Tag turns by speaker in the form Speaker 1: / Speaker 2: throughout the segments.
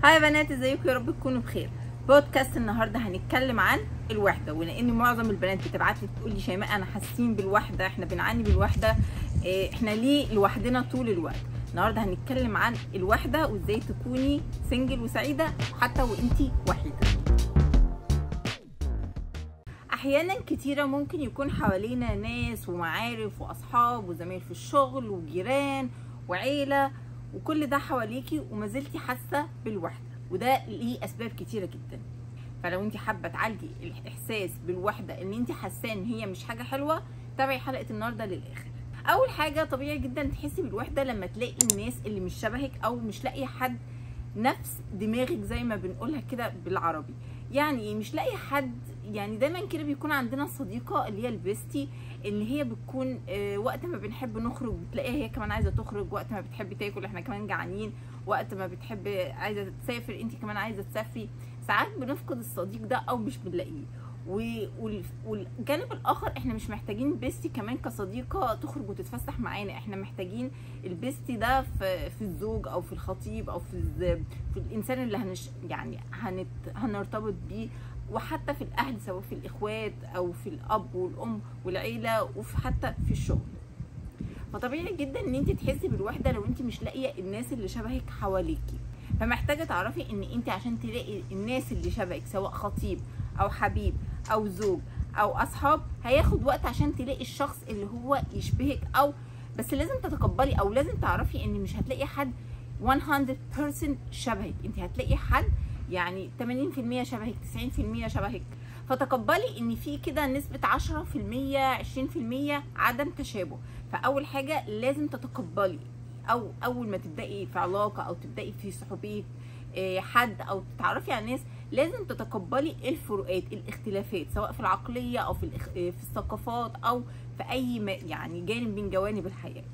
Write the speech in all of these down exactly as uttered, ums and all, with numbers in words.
Speaker 1: هاي يا بنات، ازيكم؟ يا رب تكونوا بخير. بودكاست النهارده هنتكلم عن الوحده، ولان معظم البنات بتبعت لي تقول لي شيماء انا حاسين بالوحده، احنا بنعاني بالوحده، احنا ليه لوحدنا طول الوقت؟ النهارده هنتكلم عن الوحده وازاي تكوني سنجل وسعيده حتى وانتي وحيده. احيانا كتيره ممكن يكون حوالينا ناس ومعارف واصحاب وزمايل في الشغل وجيران وعيله، وكل ده حواليكي وما زلتي حاسه بالوحده، وده ليه اسباب كتيره جدا. فلو انت حابه تعالجي الاحساس بالوحده ان انت حاسه ان هي مش حاجه حلوه، تابعي حلقه النهارده للاخر. اول حاجه، طبيعي جدا تحسي بالوحده لما تلاقي الناس اللي مش شبهك او مش لاقي حد نفس دماغك زي ما بنقولها كده بالعربي. يعني مش لاقي حد، يعني دايما كده بيكون عندنا صديقه اللي هي البيستي، اللي هي بتكون آه وقت ما بنحب نخرج بتلاقيها هي كمان عايزه تخرج، وقت ما بتحب تاكل احنا كمان جعانين، وقت ما بتحب عايزه تسافر انت كمان عايزه تسافري. ساعات بنفقد الصديق ده او مش بنلاقيه. والجانب الاخر، احنا مش محتاجين بيستي كمان كصديقه تخرج وتتفسح معانا، احنا محتاجين البيستي ده في في الزوج او في الخطيب او في في الانسان اللي هنش يعني هنت هنرتبط بيه، وحتى في الاهل سواء في الاخوات او في الاب والام والعيله، وفي حتى في الشغل. فطبيعي جدا ان انت تحسي بالوحده لو انت مش لاقيه الناس اللي شبهك حواليكي. فمحتاجه تعرفي ان انت عشان تلاقي الناس اللي شبهك سواء خطيب او حبيب او زوج او اصحاب، هياخد وقت عشان تلاقي الشخص اللي هو يشبهك. او بس لازم تتقبلي او لازم تعرفي ان مش هتلاقي حد مية بالمية شبهك، انت هتلاقي حد يعني ثمانين بالمية شبهك، تسعين بالمية شبهك. فتقبلي ان في كده نسبه عشرة بالمية عشرين بالمية عدم تشابه. فاول حاجه لازم تتقبلي، او اول ما تبداي في علاقه او تبداي في صحوبيه حد او تتعرفي على ناس، لازم تتقبلي الفروقات الاختلافات سواء في العقليه او في في الثقافات او في اي يعني جانب من جوانب الحياه.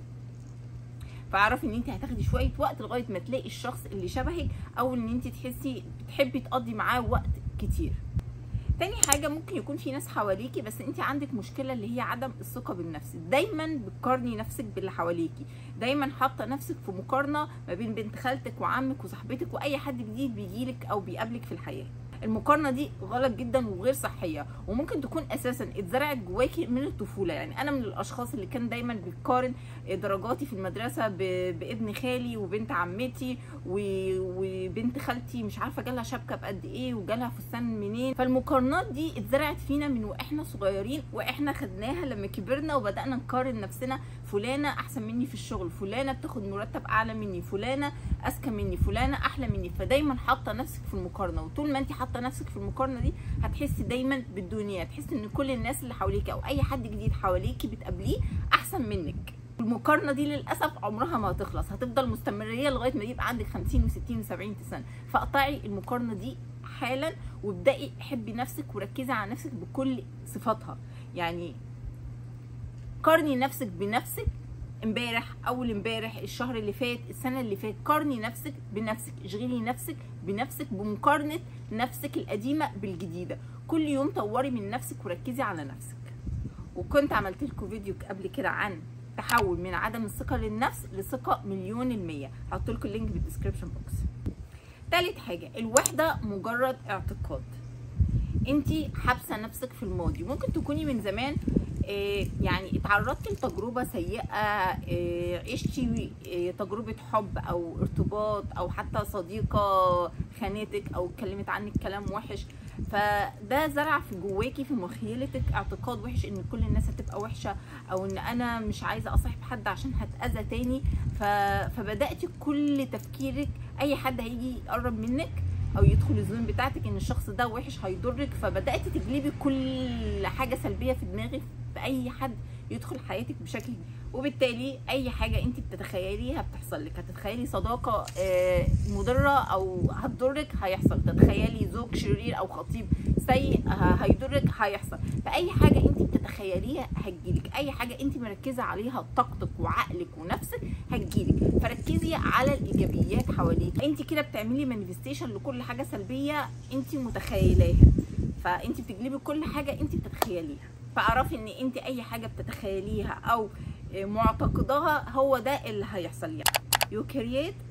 Speaker 1: فاعرفي ان انت هتاخدي شويه وقت لغايه ما تلاقي الشخص اللي شبهك، او ان انت تحسي بتحبي تقضي معاه وقت كتير. تاني حاجه، ممكن يكون في ناس حواليكي بس انت عندك مشكله اللي هي عدم الثقه بالنفس، دايما بتقارني نفسك باللي حواليكي، دايما حاطه نفسك في مقارنه ما بين بنت خالتك وعمك وصاحبتك واي حد جديد بيجيلك او بيقابلك في الحياه. المقارنه دي غلط جدا وغير صحيه، وممكن تكون اساسا اتزرعت جواكي من الطفوله. يعني انا من الاشخاص اللي كان دايما بتقارن درجاتي في المدرسه بابن خالي وبنت عمتي وبنت خالتي، مش عارفه جالها شبكه بقد ايه وجالها فستان منين. فالمقارنات دي اتزرعت فينا من واحنا صغيرين، واحنا خدناها لما كبرنا وبدانا نقارن نفسنا. فلانه احسن مني في الشغل، فلانه بتاخد مرتب اعلى مني، فلانه اذكى مني، فلانه احلى مني. فدايما حاطه نفسك في المقارنه، وطول ما انت حاطه نفسك في المقارنه دي هتحسي دايما بالدنيا، هتحسي ان كل الناس اللي حواليكي او اي حد جديد حواليكي بتقابليه احسن منك. المقارنه دي للاسف عمرها ما هتخلص، هتفضل مستمريه لغايه ما يبقى عندك خمسين وستين وسبعين سنه. فاقطعي المقارنه دي حالا وابدأي حبي نفسك وركزي على نفسك بكل صفاتها. يعني قارني نفسك بنفسك امبارح، اول امبارح، الشهر اللي فات، السنه اللي فات. قارني نفسك بنفسك، اشغلي نفسك بنفسك بمقارنه نفسك القديمه بالجديده. كل يوم طوري من نفسك وركزي على نفسك. وكنت عملت لكم فيديو قبل كده عن تحول من عدم الثقه للنفس لثقه مليون المية، هحط لكم اللينك بالديسكربشن بوكس. تالت حاجه، الوحده مجرد اعتقاد. انتي حابسه نفسك في الماضي، ممكن تكوني من زمان إيه يعني اتعرضتي لتجربه سيئه، إيه عشتي إيه تجربه حب او ارتباط، او حتى صديقه خانتك او اتكلمت عنك كلام وحش. فده زرع في جواكي في مخيلتك اعتقاد وحش ان كل الناس هتبقى وحشه، او ان انا مش عايزه اصاحب حد عشان هتاذى تاني. فبداتي كل تفكيرك اي حد هيجي يقرب منك او يدخل الزون بتاعتك ان الشخص ده وحش هيضرك، فبداتي تجلبي كل حاجه سلبيه في دماغك في اي حد يدخل حياتك بشكل، وبالتالي اي حاجه انت بتتخيليها بتحصل لك. هتتخيلي صداقه مضره او هتضرك هيحصل، تتخيلي زوج شرير او خطيب سيء هيضرك هيحصل. فاي حاجه انت بتتخيليها هتجيلك، اي حاجه انت مركزه عليها طاقتك وعقلك ونفسك هتجيلك. فركزي على الايجابيات حواليك. انت كده بتعملي مانيفستيشن لكل حاجه سلبيه انت متخيلاها، فانت بتجلبي كل حاجه انت بتتخيليها. فاعرفي ان انت اي حاجه بتتخيليها او معتقداها هو ده اللي هيحصل. يعني you create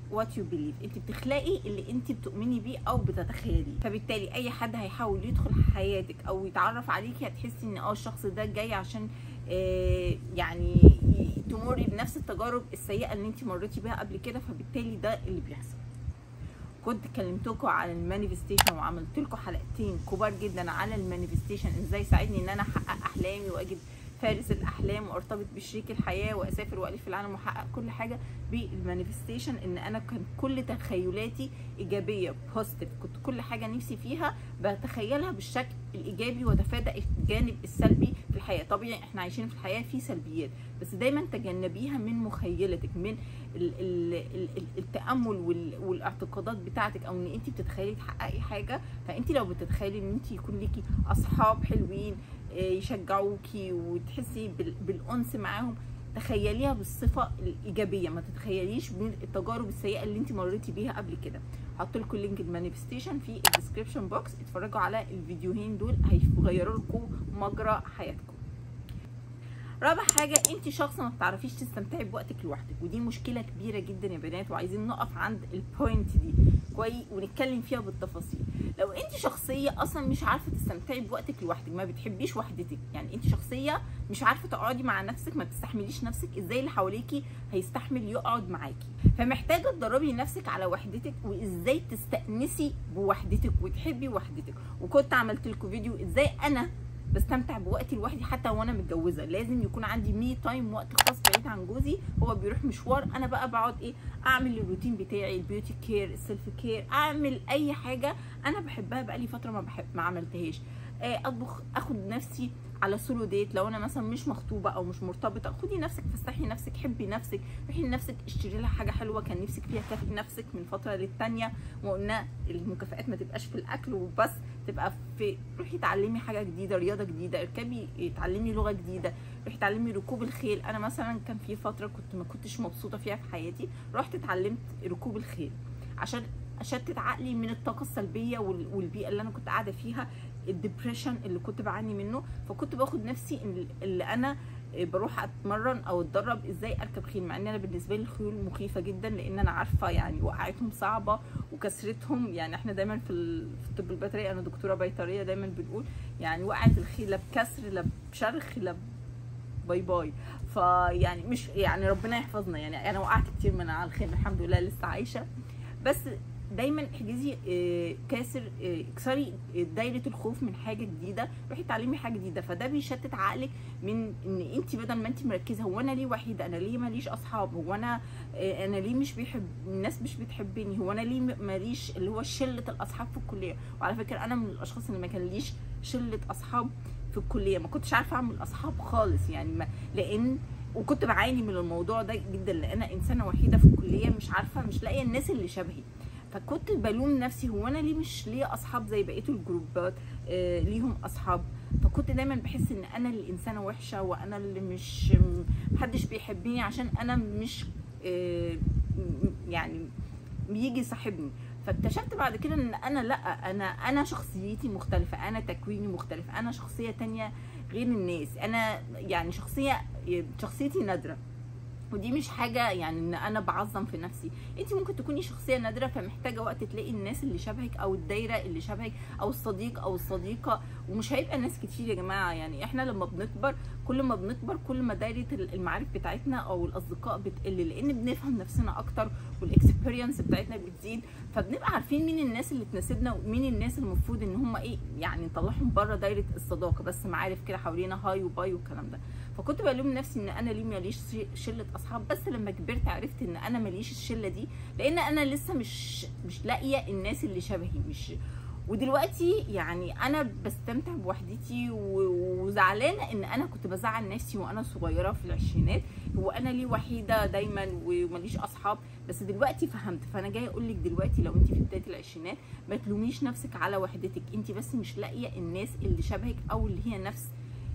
Speaker 1: what you believe. انت بتخلقي اللي انت بتؤمني بيه او بتتخيليه. فبالتالي اي حد هيحاول يدخل حياتك او يتعرف عليكي هتحسي ان اه الشخص ده جاي عشان آه يعني تمري بنفس التجارب السيئه اللي انت مريتي بيها قبل كده، فبالتالي ده اللي بيحصل. كنت كلمتكم على المانيفستيشن وعملت لكم حلقتين كبار جدا على المانيفستيشن، ازاي يساعدني ان انا احقق احلامي واجد فارس الاحلام وارتبط بشريك الحياه واسافر والف في العالم واحقق كل حاجه بالمانيفستيشن. ان انا كان كل تخيلاتي ايجابيه بوزيتيف، كنت كل حاجه نفسي فيها بتخيلها بالشكل الايجابي واتفادى الجانب السلبي في الحياه. طبيعي احنا عايشين في الحياه في سلبيات، بس دايما تجنبيها من مخيلتك، من ال ال ال التامل والاعتقادات بتاعتك، او ان انت بتتخيلي تحققي حاجه. فانت لو بتتخيلي ان انت يكون ليكي اصحاب حلوين يشجعوكي وتحسي بالانس معاهم، تخيليها بالصفه الايجابيه، ما تتخيليش بالتجارب السيئه اللي انت مريتي بيها قبل كده. هحط لكم لينك المانيفستيشن في الديسكربشن بوكس، اتفرجوا على الفيديوهين دول هيغيروا لكم مجرى حياتكم. رابع حاجه، انت شخص ما بتعرفيش تستمتعي بوقتك لوحدك، ودي مشكله كبيره جدا يا بنات، وعايزين نقف عند البوينت دي كويس ونتكلم فيها بالتفاصيل. لو انت شخصيه اصلا مش عارفه تستمتعي بوقتك لوحدك، ما بتحبيش وحدتك، يعني انت شخصيه مش عارفه تقعدي مع نفسك، ما بتستحمليش نفسك، ازاي اللي حواليكي هيستحمل يقعد معاكي؟ فمحتاجه تدربي نفسك على وحدتك، وازاي تستأنسي بوحدتك وتحبي وحدتك. وكنت عملت لكم فيديو ازاي انا بستمتع بوقتي لوحدي حتى وانا متجوزه. لازم يكون عندي مي تايم، وقت خاص بعيد عن جوزي، هو بيروح مشوار، انا بقى بقعد ايه، اعمل الروتين بتاعي، البيوتي كير، السيلف كير، اعمل اي حاجه انا بحبها بقالي فتره ما بحب ما عملتهاش. اطبخ، اخد نفسي على سولو ديت لو انا مثلا مش مخطوبه او مش مرتبطه. خدي نفسك، فسحي نفسك، حبي نفسك، روحي لنفسك، اشتري لها حاجه حلوه كان نفسك فيها، كافئي نفسك من فتره للتانيه. وقلنا المكافئات ما تبقاش في الاكل وبس، تبقى في روحي اتعلمي حاجه جديده، رياضه جديده، اركبي، اتعلمي لغه جديده، روحي اتعلمي ركوب الخيل. انا مثلا كان في فتره كنت ما كنتش مبسوطه فيها في حياتي، رحت اتعلمت ركوب الخيل عشان اشتت عقلي من الطاقه السلبيه والبيئه اللي انا كنت قاعده فيها، الدبريشن اللي كنت بعاني منه. فكنت باخد نفسي اللي انا بروح اتمرن او اتدرب ازاي اركب خيل، مع ان انا بالنسبه لي الخيول مخيفه جدا، لان انا عارفه يعني وقعتهم صعبه وكسرتهم. يعني احنا دايما في الطب البيطري، انا دكتوره بيطريه، دايما بنقول يعني وقعت الخيل لا بكسر لا بشرخ لا باي باي. فيعني مش يعني ربنا يحفظنا، يعني انا وقعت كتير من على الخيل، الحمد لله لسه عايشه. بس دايما احجزي كاسر، اكسري دايره الخوف من حاجه جديده، روحي اتعلمي حاجه جديده. فده بيشتت عقلك من ان انت بدل ما انت مركزه هو انا ليه وحيده، انا ليه ماليش اصحاب، هو انا انا ليه مش بيحب الناس مش بتحبني، هو انا ليه ماليش اللي هو شله الاصحاب في الكليه. وعلى فكره انا من الاشخاص اللي ما كان ليش شله اصحاب في الكليه، ما كنتش عارفه اعمل اصحاب خالص يعني، ما لان وكنت بعاني من الموضوع ده جدا، لان انا انسانه وحيده في الكليه، مش عارفه مش لاقيه الناس اللي شبهي. فكنت بلوم نفسي، هو انا ليه مش ليا اصحاب زي بقيه الجروبات آه ليهم اصحاب. فكنت دايما بحس ان انا اللي انسانه وحشه، وانا اللي مش محدش بيحبني عشان انا مش آه يعني بيجي صاحبني. فاكتشفت بعد كده ان انا لا، انا انا شخصيتي مختلفه، انا تكويني مختلف، انا شخصيه تانية غير الناس، انا يعني شخصيه شخصيتي نادره. ودي مش حاجه يعني ان انا بعظم في نفسي، انت ممكن تكوني شخصيه نادره، فمحتاجه وقت تلاقي الناس اللي شبهك او الدايره اللي شبهك او الصديق او الصديقه. ومش هيبقى ناس كتير يا جماعه، يعني احنا لما بنكبر كل ما بنكبر كل ما دايره المعارف بتاعتنا او الاصدقاء بتقل، لان بنفهم نفسنا اكتر والاكسبيرينس بتاعتنا بتزيد، فبنبقى عارفين مين الناس اللي تناسبنا ومين الناس المفروض ان هم ايه يعني نطلعهم بره دايره الصداقه، بس معارف كده حوالينا هاي وباي والكلام ده. فكنت بلوم نفسي ان انا ليه ماليش شله اصحاب، بس لما كبرت عرفت ان انا ماليش الشله دي، لان انا لسه مش مش لاقيه الناس اللي شبهي. مش ودلوقتي يعني انا بستمتع بوحدتي، وزعلانه ان انا كنت بزعل نفسي وانا صغيره في العشرينات، هو انا ليه وحيده دايما وماليش اصحاب. بس دلوقتي فهمت، فانا جايه اقول لك دلوقتي لو انت في بدايه العشرينات ما تلوميش نفسك على وحدتك، انت بس مش لاقيه الناس اللي شبهك او اللي هي نفس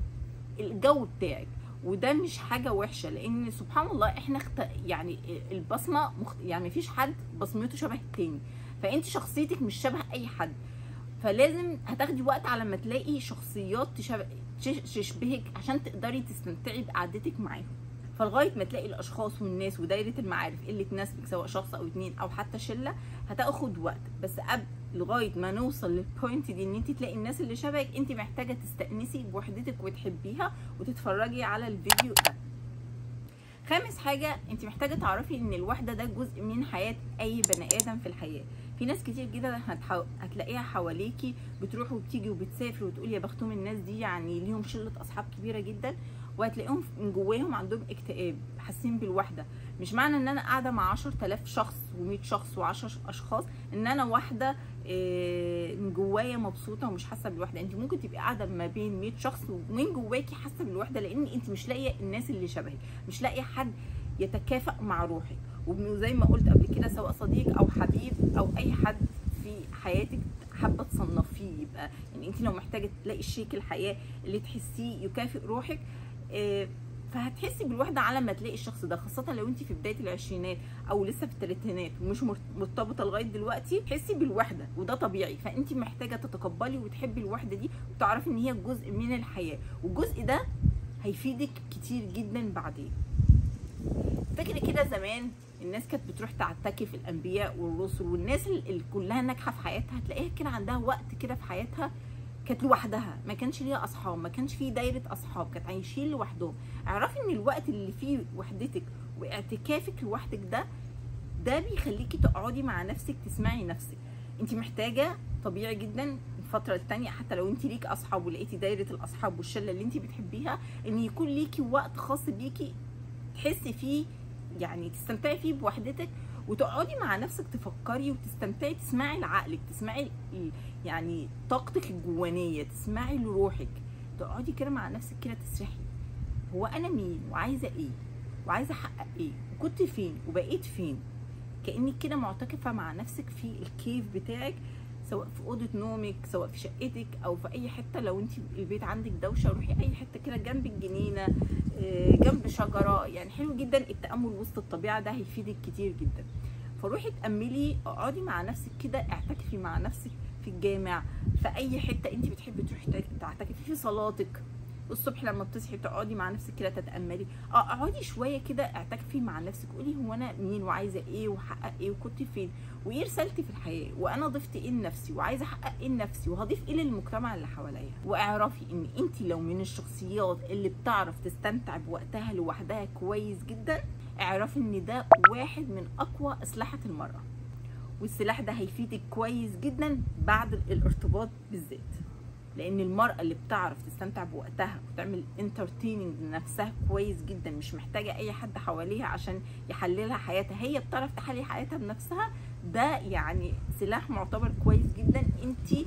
Speaker 1: الجو بتاعك. وده مش حاجه وحشه، لان سبحان الله احنا اخت... يعني البصمه مخت... يعني مفيش حد بصمته شبه التاني، فانت شخصيتك مش شبه اي حد، فلازم هتاخدي وقت على ما تلاقي شخصيات تشبه... تشبهك عشان تقدري تستمتعي بقعدتك معاهم. فلغايه ما تلاقي الاشخاص والناس ودايره المعارف اللي تناسبك، سواء شخص او اتنين او حتى شله، هتاخد وقت. بس قبل لغايه ما نوصل للبوينت دي ان انت تلاقي الناس اللي شبهك، انت محتاجه تستأنسي بوحدتك وتحبيها وتتفرجي على الفيديو ده. خامس حاجه، انت محتاجه تعرفي ان الوحده ده جزء من حياه اي بني ادم في الحياه. في ناس كتير جدا هتحو... هتلاقيها حواليكي بتروح وبتيجي وبتسافر وتقول يا بختهم الناس دي، يعني ليهم شله اصحاب كبيره جدا، وهتلاقيهم من جواهم عندهم اكتئاب، حاسين بالوحده. مش معنى ان انا قاعده مع عشرة آلاف شخص ومية شخص وعشر اشخاص ان انا واحده من جوايا مبسوطه ومش حاسه بالوحده. انت ممكن تبقي قاعده ما بين مية شخص ومن جواكي حاسه بالوحده، لان انت مش لاقيه الناس اللي شبهك، مش لاقيه حد يتكافئ مع روحك. وزي ما قلت قبل كده، سواء صديق او حبيب او اي حد في حياتك حابه تصنفيه، يبقى يعني انت لو محتاجه تلاقي شريك الحياه اللي تحسيه يكافئ روحك، فهتحسي بالوحده على ما تلاقي الشخص ده، خاصه لو انت في بدايه العشرينات او لسه في الثلاثينات ومش مرتبطه لغايه دلوقتي، تحسي بالوحده وده طبيعي. فانت محتاجه تتقبلي وتحبي الوحده دي، وتعرفي ان هي جزء من الحياه، والجزء ده هيفيدك كتير جدا بعدين. فاكره كده زمان الناس كانت بتروح تعتكف، الانبياء والرسل والناس اللي كلها ناجحه في حياتها، هتلاقيها كده عندها وقت كده في حياتها كانت لوحدها، ما كانش ليها اصحاب، ما كانش فيه دايره اصحاب، كانت عايشين لوحدهم. اعرفي ان الوقت اللي فيه وحدتك واعتكافك لوحدك ده ده بيخليكي تقعدي مع نفسك تسمعي نفسك. انت محتاجه طبيعي جدا الفتره الثانيه، حتى لو انت ليكي اصحاب ولقيتي دايره الاصحاب والشله اللي انت بتحبيها، ان يكون ليكي وقت خاص بيكي تحسي فيه، يعني تستمتعي فيه بوحدتك، وتقعدي مع نفسك تفكري وتستمتعي، تسمعي لعقلك، تسمعي يعني طاقتك الجوانيه، تسمعي لروحك، تقعدي كده مع نفسك كده تسرحي، هو انا مين وعايزه ايه وعايزه احقق ايه وكنت فين وبقيت فين. كانك كده معتكفه مع نفسك في الكيف بتاعك، سواء في اوضه نومك، سواء في شقتك، او في اي حته. لو انت البيت عندك دوشه، روحي اي حته كده جنب الجنينه، جنب شجره، يعني حلو جدا التامل وسط الطبيعه، ده هيفيدك كتير جدا. فروحي تاملي، اقعدي مع نفسك كده، اعتكفي مع نفسك في الجامع، في اي حته انت بتحبي تروحي تعتكفي، في صلاتك الصبح لما بتصحي تقعدي مع نفسك كده تتاملي، اقعدي شويه كده اعتكفي مع نفسك، قولي هو انا مين وعايزه ايه وحقق ايه وكنت فين وايه رسالتي في الحياه، وانا ضفت ايه لنفسي وعايزه احقق ايه لنفسي وهضيف ايه للمجتمع اللي حواليا. واعرفي ان انت لو من الشخصيات اللي بتعرف تستمتع بوقتها لوحدها كويس جدا، اعرفي ان ده واحد من اقوى اسلحه المراه، والسلاح ده هيفيدك كويس جدا بعد الارتباط بالذات. لان المرأة اللي بتعرف تستمتع بوقتها وتعمل انترتيننج لنفسها كويس جدا، مش محتاجة اي حد حواليها عشان يحللها حياتها، هي بتعرف تحلي حياتها بنفسها، ده يعني سلاح معتبر كويس جدا انت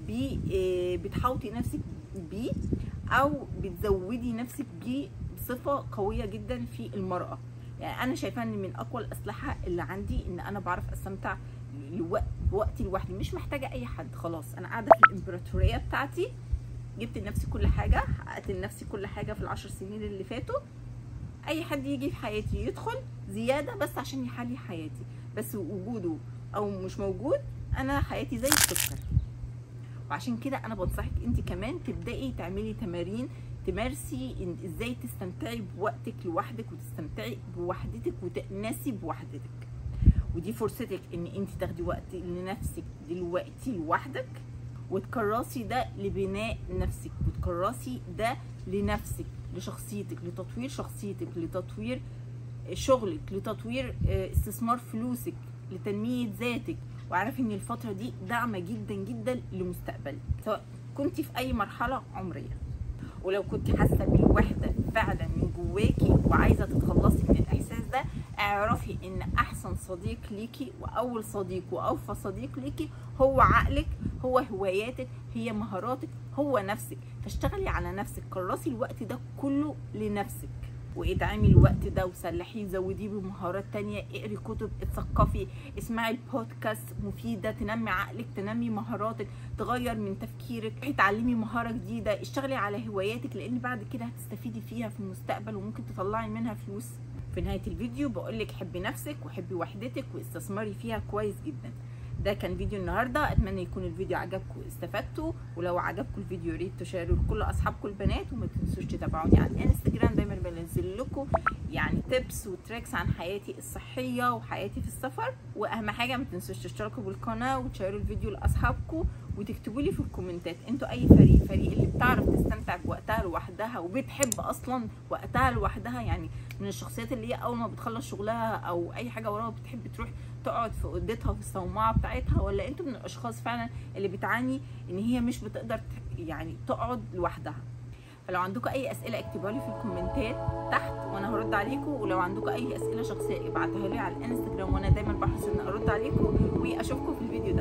Speaker 1: بتحاوطي نفسك بيه او بتزودي نفسك بيه بصفة قوية جدا في المرأة. يعني انا شايفة ان من اقوى الاسلحة اللي عندي ان انا بعرف استمتع بوقتي لوحدي، مش محتاجه اي حد. خلاص انا قاعده في الامبراطوريه بتاعتي، جبت لنفسي كل حاجه، حققت لنفسي كل حاجه في العشر سنين اللي فاتوا. اي حد يجي في حياتي يدخل زياده بس عشان يحلي حياتي، بس وجوده او مش موجود انا حياتي زي السكر. وعشان كده انا بنصحك انت كمان تبداي تعملي تمارين تمارسي ازاي تستمتعي بوقتك لوحدك وتستمتعي بوحدتك وتأنسي بوحدتك. ودي فرصتك ان انت تاخدي وقت لنفسك دلوقتي لوحدك، وتكرسي ده لبناء نفسك، وتكرسي ده لنفسك، لشخصيتك، لتطوير شخصيتك، لتطوير شغلك، لتطوير استثمار فلوسك، لتنمية ذاتك. واعرفي ان الفترة دي داعمة جدا جدا لمستقبلك، سواء كنت في اي مرحلة عمرية. ولو كنت حاسه بالوحده فعلا من جواكي وعايزه تتخلصي من الاحساس ده، اعرفي ان احسن صديق ليكي واول صديق واوفى صديق ليكي هو عقلك، هو هواياتك، هي مهاراتك، هو نفسك. فاشتغلي على نفسك، كرسي الوقت ده كله لنفسك، وادعمي الوقت ده وسلحيه، زوديه بمهارات تانية، اقري كتب، اتثقفي، اسمعي البودكاست مفيدة تنمي عقلك، تنمي مهاراتك، تغير من تفكيرك، اتعلمي مهارة جديدة، اشتغلي على هواياتك، لان بعد كده هتستفيدي فيها في المستقبل وممكن تطلعي منها فلوس. في نهاية الفيديو بقولك حبي نفسك وحبي وحدتك واستثمري فيها كويس جدا. ده كان فيديو النهارده، اتمنى يكون الفيديو عجبكم واستفدتوا، ولو عجبكم الفيديو يا ريت تشاركوا لكل اصحابكم البنات، وما تنسوش تتابعوني على الانستجرام، دايما بنزل لكم يعني تيبس وتريكس عن حياتي الصحيه وحياتي في السفر. واهم حاجه ما تنسوش تشتركوا بالقناه وتشيروا الفيديو لاصحابكم، وتكتبوا لي في الكومنتات انتوا اي فريق، فريق اللي بتعرف تستمتع بوقتها لوحدها وبتحب اصلا وقتها لوحدها، يعني من الشخصيات اللي هي اول ما بتخلص شغلها او اي حاجه وراها بتحب تروح تقعد في اوضتها في الصومعه بتاعتها، ولا انتوا من الاشخاص فعلا اللي بتعاني ان هي مش بتقدر يعني تقعد لوحدها. فلو عندكم اي اسئله اكتبوها لي في الكومنتات تحت وانا هرد عليكم، ولو عندكم اي اسئله شخصيه ابعتوها لي على الانستجرام وانا دايما بحرص ان ارد عليكم، واشوفكم في الفيديو ده.